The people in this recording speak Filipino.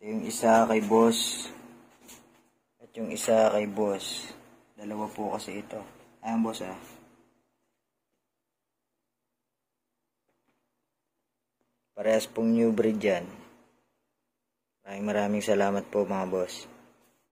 Yung isa kay boss. At yung isa kay boss. Dalawa po kasi ito. Ayan boss ah. Parehas pong new breed yan. Maraming salamat po mga boss.